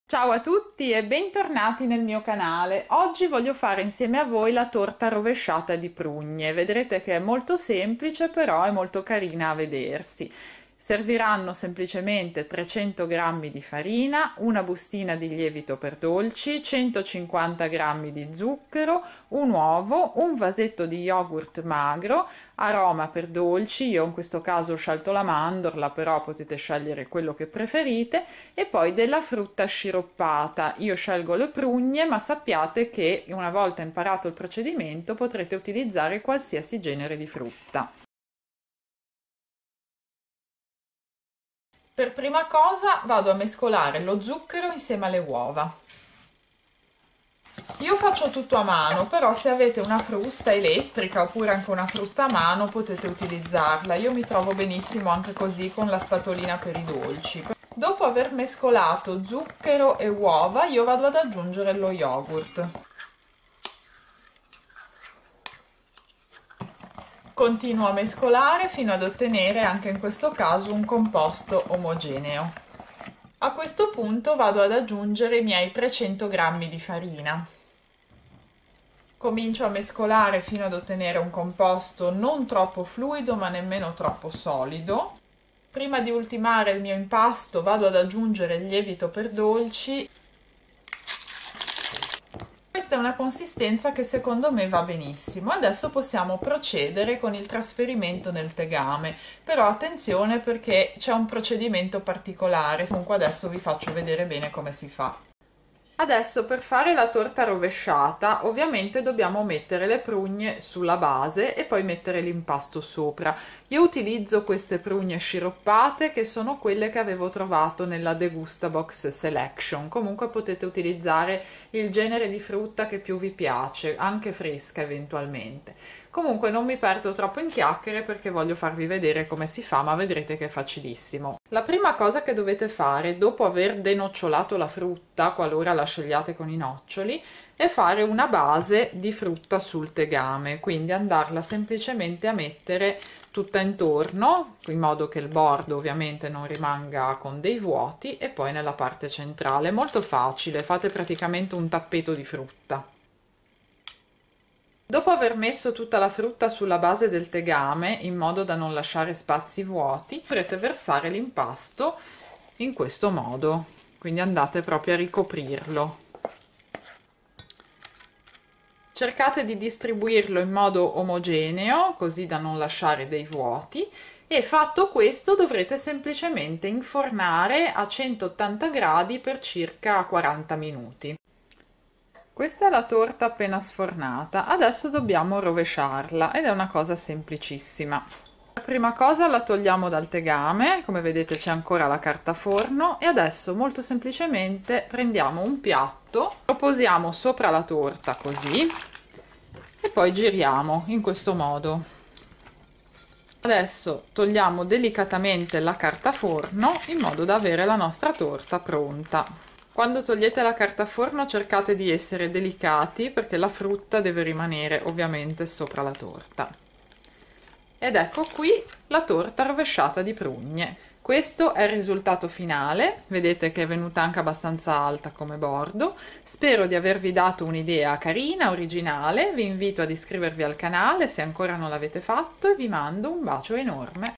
Ciao a tutti e bentornati nel mio canale. Oggi voglio fare insieme a voi la torta rovesciata di prugne. Vedrete che è molto semplice, però è molto carina a vedersi. Serviranno semplicemente 300 g di farina, una bustina di lievito per dolci, 150 g di zucchero, un uovo, un vasetto di yogurt magro, aroma per dolci, io in questo caso ho scelto la mandorla, però potete scegliere quello che preferite, e poi della frutta sciroppata. Io scelgo le prugne, ma sappiate che una volta imparato il procedimento potrete utilizzare qualsiasi genere di frutta. Per prima cosa vado a mescolare lo zucchero insieme alle uova. Io faccio tutto a mano, però se avete una frusta elettrica oppure anche una frusta a mano potete utilizzarla. Io mi trovo benissimo anche così con la spatolina per i dolci. Dopo aver mescolato zucchero e uova, io vado ad aggiungere lo yogurt. Continuo a mescolare fino ad ottenere anche in questo caso un composto omogeneo. A questo punto vado ad aggiungere i miei 300 g di farina. Comincio a mescolare fino ad ottenere un composto non troppo fluido ma nemmeno troppo solido. Prima di ultimare il mio impasto vado ad aggiungere il lievito per dolci. Questa è una consistenza che secondo me va benissimo. Adesso possiamo procedere con il trasferimento nel tegame, però attenzione perché c'è un procedimento particolare. Comunque adesso vi faccio vedere bene come si fa. Adesso per fare la torta rovesciata ovviamente dobbiamo mettere le prugne sulla base e poi mettere l'impasto sopra. Io utilizzo queste prugne sciroppate che sono quelle che avevo trovato nella Degustabox Selection. Comunque potete utilizzare il genere di frutta che più vi piace, anche fresca eventualmente. Comunque non mi perdo troppo in chiacchiere perché voglio farvi vedere come si fa, ma vedrete che è facilissimo. La prima cosa che dovete fare dopo aver denocciolato la frutta, qualora la scegliate con i noccioli, è fare una base di frutta sul tegame, quindi andarla semplicemente a mettere tutta intorno, in modo che il bordo ovviamente non rimanga con dei vuoti, e poi nella parte centrale. Molto facile, fate praticamente un tappeto di frutta. Dopo aver messo tutta la frutta sulla base del tegame, in modo da non lasciare spazi vuoti, dovrete versare l'impasto in questo modo, quindi andate proprio a ricoprirlo. Cercate di distribuirlo in modo omogeneo, così da non lasciare dei vuoti, e fatto questo dovrete semplicemente infornare a 180 gradi per circa 40 minuti. Questa è la torta appena sfornata, adesso dobbiamo rovesciarla ed è una cosa semplicissima. La prima cosa la togliamo dal tegame, come vedete c'è ancora la carta forno, e adesso molto semplicemente prendiamo un piatto, lo posiamo sopra la torta così e poi giriamo in questo modo. Adesso togliamo delicatamente la carta forno in modo da avere la nostra torta pronta. Quando togliete la carta forno cercate di essere delicati perché la frutta deve rimanere ovviamente sopra la torta. Ed ecco qui la torta rovesciata di prugne. Questo è il risultato finale, vedete che è venuta anche abbastanza alta come bordo. Spero di avervi dato un'idea carina, originale, vi invito ad iscrivervi al canale se ancora non l'avete fatto e vi mando un bacio enorme.